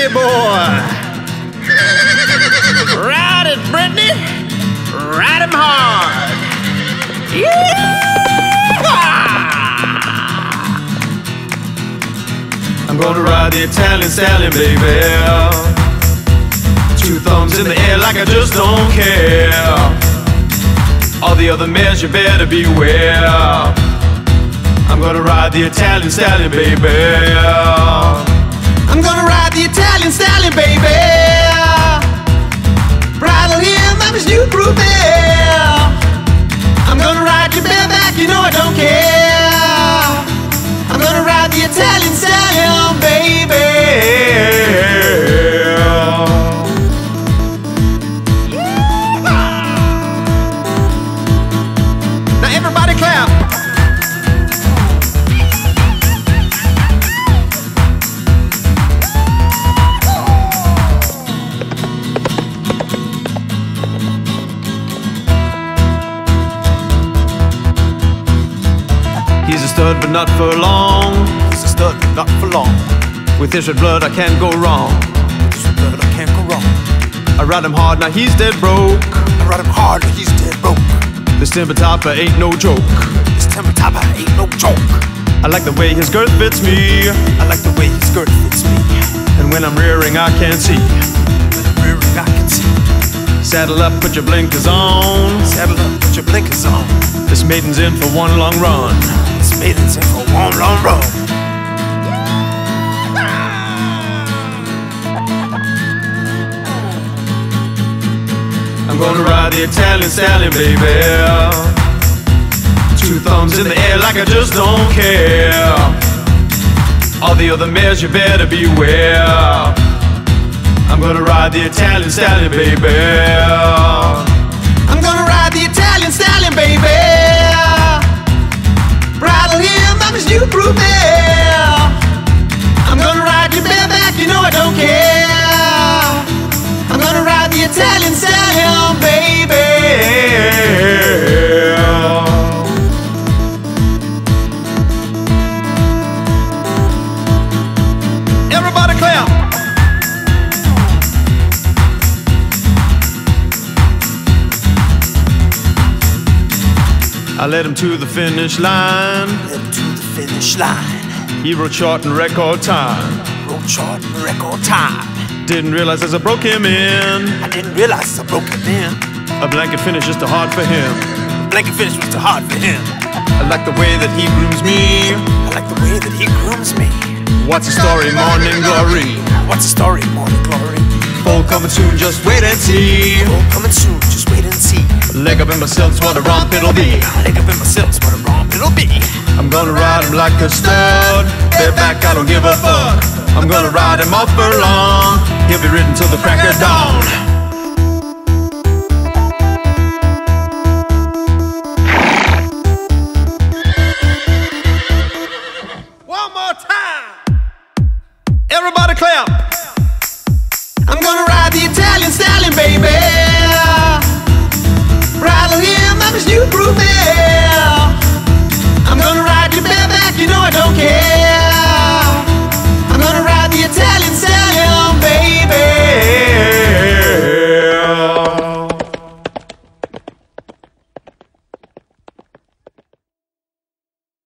Brittany boy. Ride it, Brittany. Ride him hard. I'm gonna ride the Italian Stallion, baby. Two thumbs in the air like I just don't care. All the other mares, you better beware. I'm gonna ride the Italian Stallion, baby. I'm gonna ride the Italian Stallion, baby. Bridle him, I'm his new groupie. I'm gonna ride your bareback, you know I don't care. I'm gonna ride the Italian Stallion, baby. Now everybody clap. He's a stud, but not for long. He's a stud, but not for long. With his red blood, I can't go wrong. With his red blood, I can't go wrong. I ride him hard, now he's dead broke. I ride him hard, now he's dead broke. This timber topper ain't no joke. This timber topper ain't no joke. I like the way his girth fits me. I like the way his girth fits me. And when I'm rearing, I can't see. When I'm rearing, I can see. Saddle up, put your blinkers on. Saddle up, put your blinkers on. This maiden's in for one long run. This maiden's in for one long run. I'm gonna ride the Italian Stallion, baby. Two thumbs in the air like I just don't care. All the other mares, you better beware. I'm gonna ride the Italian Stallion, baby. I'm gonna ride the Italian Stallion, baby. Bridle him, I'm his new groupie. I'm gonna ride your bareback, you know I don't care. I'm gonna ride the Italian Stallion, baby. Everybody clap. I led him to the finish line. Led him to the finish line. He rode short in record time. Rode short in record time. Didn't realize as I broke him in. I didn't realize I broke him in. A blanket finish is too hard for him. Blanket finish was too hard for him. I like the way that he grooms me. I like the way that he grooms me. What's the story, Morning Glory? What's the story, Morning Glory? Full coming soon, just wait and see. Full coming soon, just wait and see. Leg up in my silks, what a romp it'll be. Leg up in my silks, what a romp it'll be. I'm gonna ride him like a stud. Bareback, I don't give a fuck. I'm gonna ride him all furlong. He'll be ridden till the crack of dawn. One more time. Everybody clap. I'm gonna ride the Italian Stallion, baby. Bridle him, I'm his new groupie.